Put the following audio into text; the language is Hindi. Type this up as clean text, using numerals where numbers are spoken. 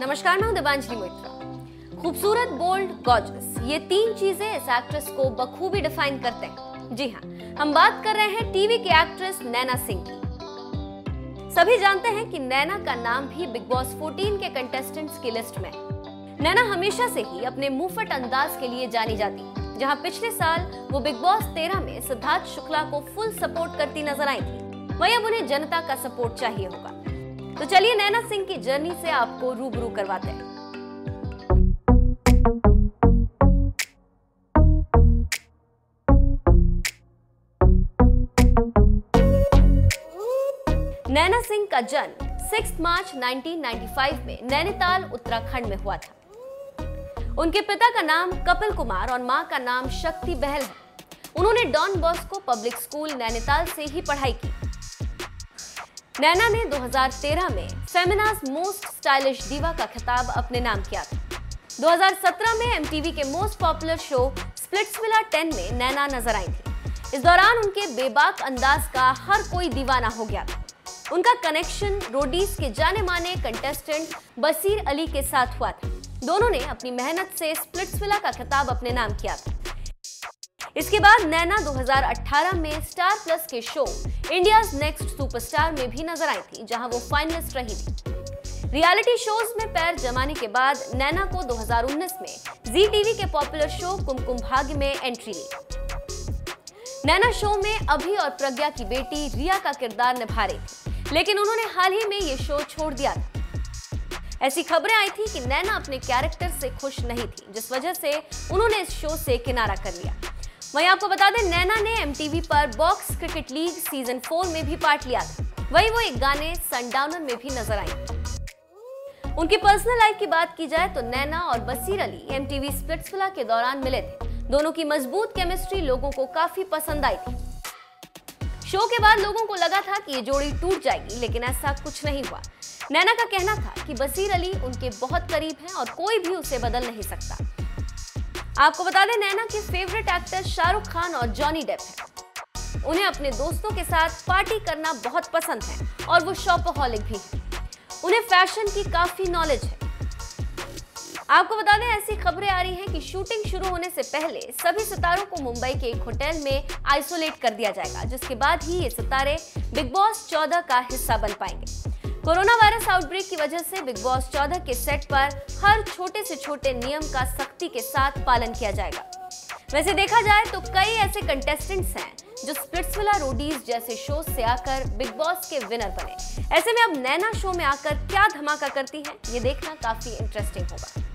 नमस्कार, मैं हूं दिबांजलि मोइत्रा। खूबसूरत, बोल्ड, गॉर्जियस, ये तीन चीजें इस एक्ट्रेस को बखूबी डिफाइन करते हैं। जी हाँ, हम बात कर रहे हैं टीवी की एक्ट्रेस नैना सिंह की। सभी जानते हैं कि नैना का नाम भी बिग बॉस 14 के कंटेस्टेंट्स की लिस्ट में है। नैना हमेशा से ही अपने मुंहफट अंदाज के लिए जानी जाती है। जहां पिछले साल वो बिग बॉस 13 में सिद्धार्थ शुक्ला को फुल सपोर्ट करती नजर आई थी, वहीं अब उन्हें जनता का सपोर्ट चाहिए होगा। तो चलिए नैना सिंह की जर्नी से आपको रूबरू करवाते हैं। नैना सिंह का जन्म 6 मार्च 1995 में नैनीताल, उत्तराखंड में हुआ था। उनके पिता का नाम कपिल कुमार और मां का नाम शक्ति बहल है। उन्होंने Don Bosco public school Nainital से ही पढ़ाई की। नैना ने 2013 में फेमिना's मोस्ट स्टाइलिश दीवा का खिताब अपने नाम किया था। 2017 में एमटीवी के मोस्ट पॉपुलर शो स्प्लिट्सविला 10 में नैना नजर आई थी। इस दौरान उनके बेबाक अंदाज का हर कोई दीवाना हो गया था। उनका कनेक्शन रोडीज के जाने माने कंटेस्टेंट बसीर अली के साथ हुआ था। दोनों ने अपनी मेहनत से स्प्लिट्सविला का खिताब अपने नाम किया था। इसके बाद नैना 2018 में स्टार प्लस के शो इंडियाज नेक्स्ट सुपरस्टार में भी नजर आई थी, जहां वो फाइनलिस्ट रही थी। रियलिटी शोज में पैर जमाने के बाद नैना को 2019 में जी टीवी के पॉपुलर शो कुमकुम भाग्य में एंट्री ली। नैना शो में अभी और प्रज्ञा की बेटी रिया का किरदार निभा रही थी, लेकिन उन्होंने हाल ही में ये शो छोड़ दिया था। ऐसी खबरें आई थी कि नैना अपने कैरेक्टर से खुश नहीं थी, जिस वजह से उन्होंने इस शो से किनारा कर लिया। वहीं आपको बता दें, नैना ने एमटीवी पर बॉक्स क्रिकेट लीग सीजन 4 में भी पार्ट लिया था। वहीं वो एक गाने सनडाउनर में भी नजर आई। उनकी पर्सनल लाइफ की बात की जाए तो नैना और बसीर अली एमटीवी स्प्लिट्सविला के दौरान मिले थे। दोनों की मजबूत केमिस्ट्री लोगों को काफी पसंद आई थी। शो के बाद लोगों को लगा था कि ये जोड़ी टूट जाएगी, लेकिन ऐसा कुछ नहीं हुआ। नैना का कहना था कि बसीर अली उनके बहुत करीब हैं और कोई भी उसे बदल नहीं सकता। आपको बता दें, नैना के फेवरेट एक्टर शाहरुख खान और जॉनी डेप हैं। उन्हें अपने दोस्तों के साथ पार्टी करना बहुत पसंद है और वो शॉपहॉलिक भी है। उन्हें फैशन की काफी नॉलेज है। आपको बता दें, ऐसी खबरें आ रही हैं कि शूटिंग शुरू होने से पहले सभी सितारों को मुंबई के एक होटल में आइसोलेट कर दिया जाएगा, जिसके बाद ही ये सितारे बिग बॉस 14 का हिस्सा बन पाएंगे। कोरोना वायरस आउटब्रेक की वजह से बिग बॉस 14 के सेट पर हर छोटे से छोटे नियम का सख्ती के साथ पालन किया जाएगा। वैसे देखा जाए तो कई ऐसे कंटेस्टेंट्स हैं जो स्प्लिट्सविला रोडीज जैसे शो से आकर बिग बॉस के विनर बने। ऐसे में अब नैना शो में आकर क्या धमाका करती हैं, ये देखना काफी इंटरेस्टिंग होगा।